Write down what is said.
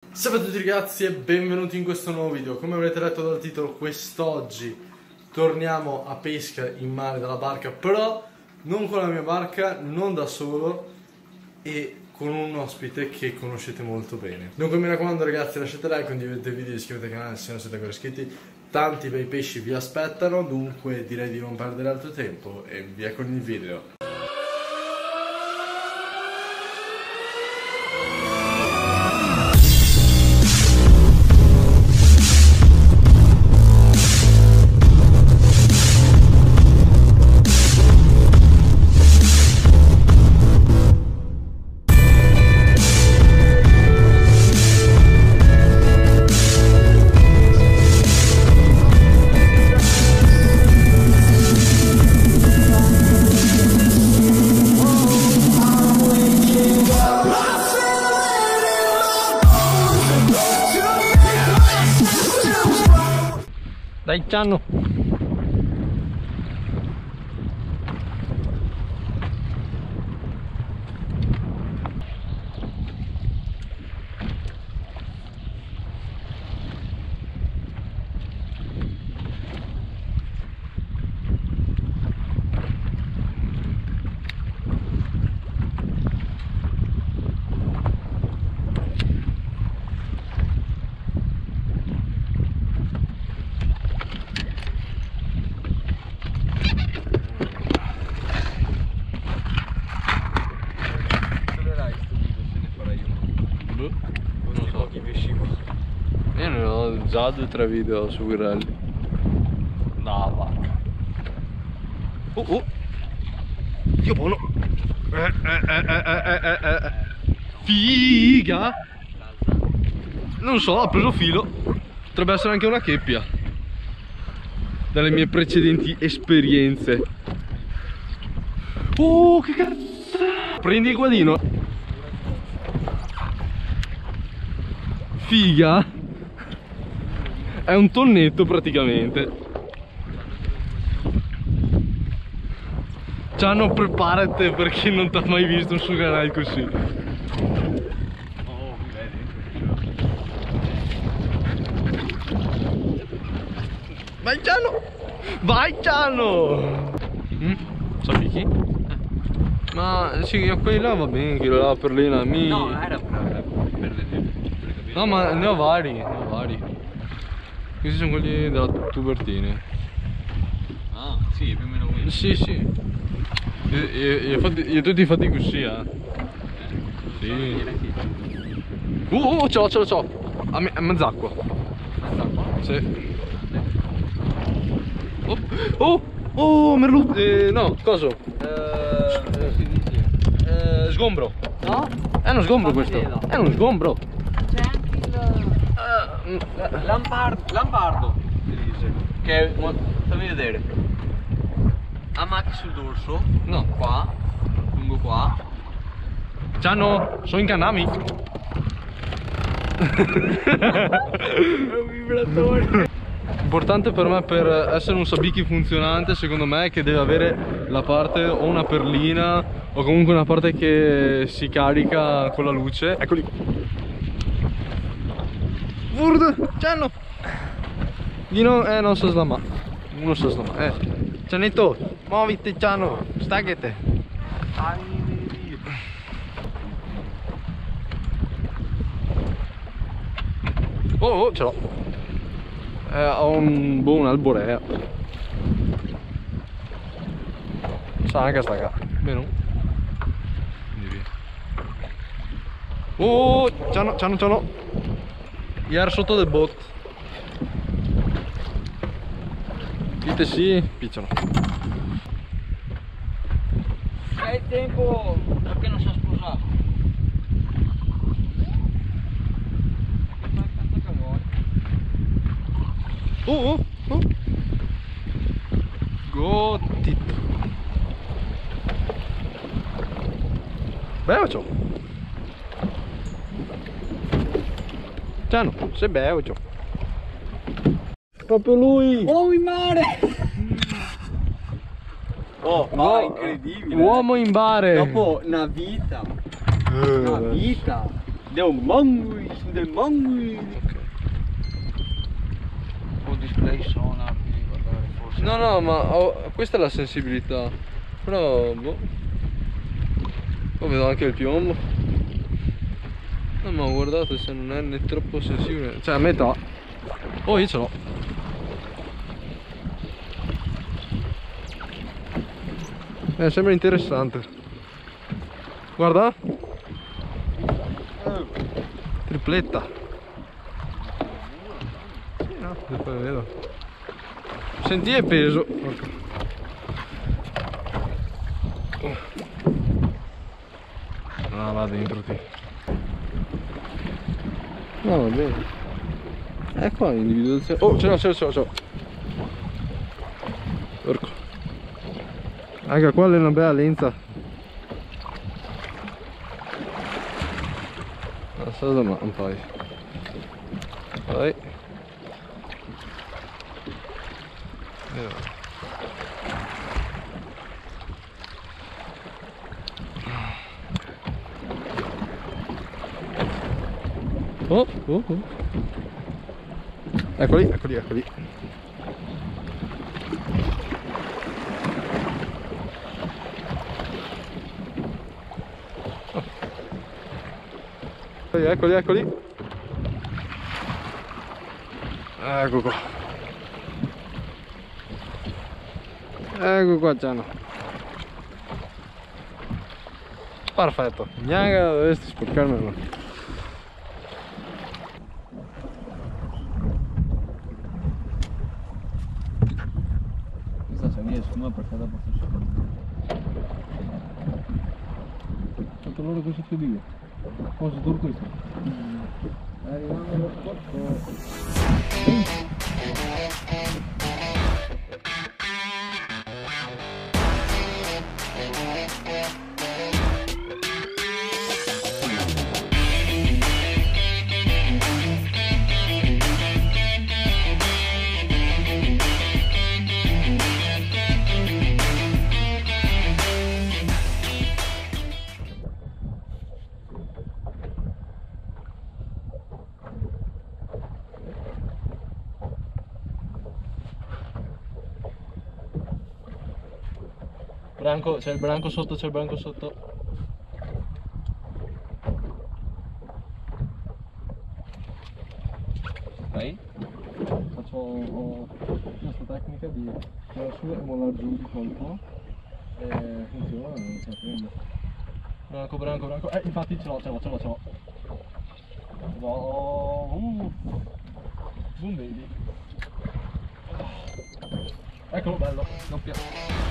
Salve a tutti ragazzi e benvenuti in questo nuovo video. Come avrete letto dal titolo, quest'oggi torniamo a pesca in mare dalla barca, però non con la mia barca, non da solo e con un ospite che conoscete molto bene. Dunque mi raccomando ragazzi, lasciate like, condividete il video, iscrivetevi al canale se non siete ancora iscritti. Tanti bei pesci vi aspettano, dunque direi di non perdere altro tempo e via con il video. Dai Ciano! Io ne ho già 2 o 3 video su Wirelli. No, vacca. Dio buono. Figa. Non so, ha preso filo. Potrebbe essere anche una cheppia, dalle mie precedenti esperienze. Oh, che cazzo. Prendi il guadino. Figa. È un tonnetto praticamente. Ciano, preparati perché non ti ha mai visto sul canale così. Vai Ciano! Vai Ciano! Sappichi? Ma sì, quella va bene, che la perlina mi... No, era per le... No, ma ne ho vari, Questi sono quelli della Tubertini. Ah, sì, più o meno quelli. Sì. Io tutti fatti così, Sì. Ce l'ho. A mezz'acqua. Mezz'acqua? Sì. Merlucco. No, coso? Come si dice? Sgombro. No? È uno sgombro questo. Fammi È uno sgombro. C'è anche il... Lampardo si dice. Che fammi vedere. Ha macchie sul dorso. No. Qua. Lungo qua. Ciano, sono in canami. È un vibratore. Importante per me, per essere un sabiki funzionante, secondo me, è che deve avere la parte o una perlina o comunque una parte che si carica con la luce. Eccoli. Vurd, Ciano. Non so slamma. Non so slamma. Cianetto, muoviti Ciano, staccate. Oh, ce l'ho. Ho un'alborea. Sa anche stacca. Bene. Oh, Ciano. Iar sotto del bot. Dite sì, picciano. È tempo perché non si è sposato. Ma cazzo che vuoi? Gottito. Beocio. Ciano, sei beocio. Proprio lui. Oh, in mare! Oh, ma incredibile! Uomo in bare! Dopo una vita! Una vita! Del mangui. Ok. O display sonar, devi guardare forse. No, ma questa è la sensibilità. Però, boh. Poi vedo anche il piombo. No, ma guardate se non è né troppo sensibile. Cioè, a metà. Oh, io ce l'ho. Sembra interessante. Guarda. Tripletta. Sì, no, poi vedo. Senti è peso. No, va dentro ti. No, va bene. Qua l'individuazione. Oh, ce l'ho. Porco. Anche qua è una bella lenza. Solo ma un paio. Vai. Oh. Eccoli. Eccoli. Ecco qua. Ecco qua Gianno. Perfetto. Gnaga, dovresti sporcarmelo. Questa c'è mia sfuma perché dopo Sotto loro cosa ti dico? Cosa tutto questo? arrivando allo spot. Branco, c'è il branco sotto, Vai? Ho questa tecnica di tirare su e mollare giù di colpo e funziona, non si prende. Branco, infatti ce l'ho. Zoom baby. Eccolo bello, doppia.